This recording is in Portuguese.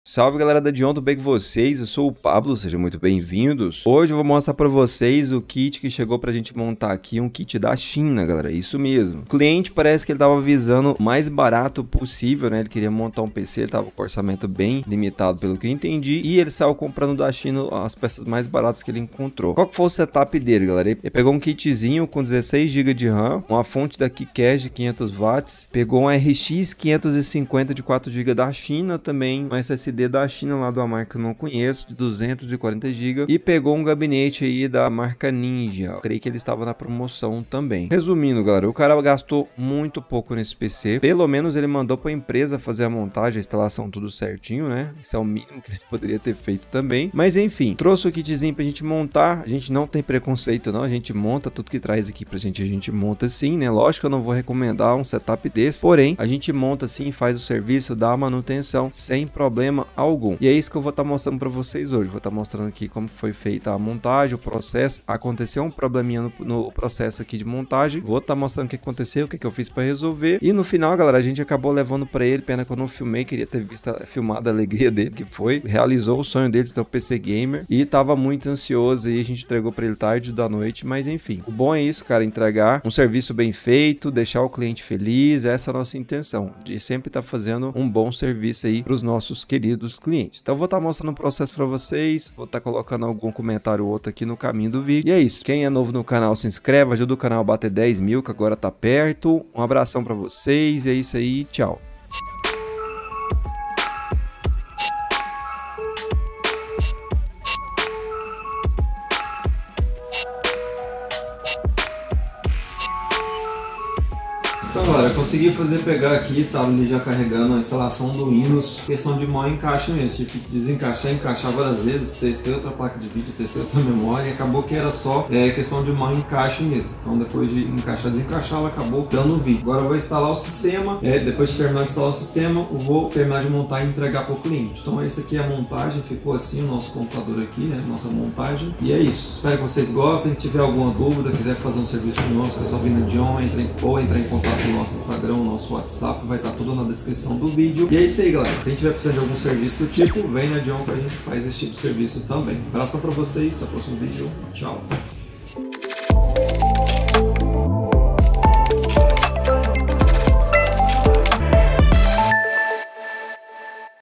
Salve galera da Dion, tudo bem com vocês? Eu sou o Pablo, sejam muito bem-vindos. Hoje eu vou mostrar pra vocês o kit que chegou pra gente montar aqui, um kit da China, galera, isso mesmo. O cliente parece que ele tava visando o mais barato possível, né? Ele queria montar um PC, ele tava com orçamento bem limitado pelo que eu entendi, e ele saiu comprando da China as peças mais baratas que ele encontrou. Qual que foi o setup dele, galera? Ele pegou um kitzinho com 16 GB de RAM, uma fonte da KiCash de 500 watts, pegou um RX 550 de 4 GB da China também, um SSD da China lá da marca que eu não conheço, de 240 GB, e pegou um gabinete aí da marca Ninja. Eu creio que ele estava na promoção também. Resumindo, galera, o cara gastou muito pouco nesse PC. Pelo menos ele mandou para a empresa fazer a montagem, a instalação, tudo certinho, né? Isso é o mínimo que ele poderia ter feito também. Mas enfim, trouxe o kitzinho pra gente montar. A gente não tem preconceito não, a gente monta tudo que traz aqui pra gente, a gente monta sim, né? Lógico que eu não vou recomendar um setup desse, porém, a gente monta sim, faz o serviço, dá a manutenção sem problema algum. E é isso que eu vou estar mostrando para vocês hoje. Vou estar mostrando aqui como foi feita a montagem, o processo. Aconteceu um probleminha no processo aqui de montagem. Vou estar mostrando o que aconteceu, o que eu fiz para resolver. E no final, galera, a gente acabou levando para ele. Pena que eu não filmei, queria ter visto filmado a alegria dele, que foi. Realizou o sonho dele de ter um PC gamer e tava muito ansioso e a gente entregou para ele tarde da noite. Mas enfim, o bom é isso, cara, entregar um serviço bem feito, deixar o cliente feliz. Essa é a nossa intenção, de sempre estar fazendo um bom serviço aí para os nossos queridos clientes. Então vou estar mostrando o processo para vocês, vou estar colocando algum comentário ou outro aqui no caminho do vídeo. E é isso, quem é novo no canal se inscreve, ajuda o canal a bater 10 mil, que agora tá perto. Um abração para vocês, é isso aí, tchau. Então galera, eu consegui pegar aqui, tava ali já carregando a instalação do Windows, questão de mal encaixe mesmo, tive que desencaixar, encaixar várias vezes, testei outra placa de vídeo, testei outra memória e acabou que era só questão de mal encaixe mesmo. Então depois de encaixar, desencaixar, ela acabou dando o vídeo. Agora eu vou instalar o sistema, depois de terminar de instalar o sistema, eu vou terminar de montar e entregar para o cliente. Então essa aqui é a montagem, ficou assim o nosso computador aqui, né, nossa montagem. E é isso, espero que vocês gostem, se tiver alguma dúvida, quiser fazer um serviço conosco, é só vir na Dion, entrar em contato no nosso Instagram, o nosso WhatsApp, vai estar tudo na descrição do vídeo. E é isso aí, galera. Quem tiver precisando de algum serviço do tipo, vem na Dion que a gente faz esse tipo de serviço também. Abração pra vocês, até o próximo vídeo. Tchau.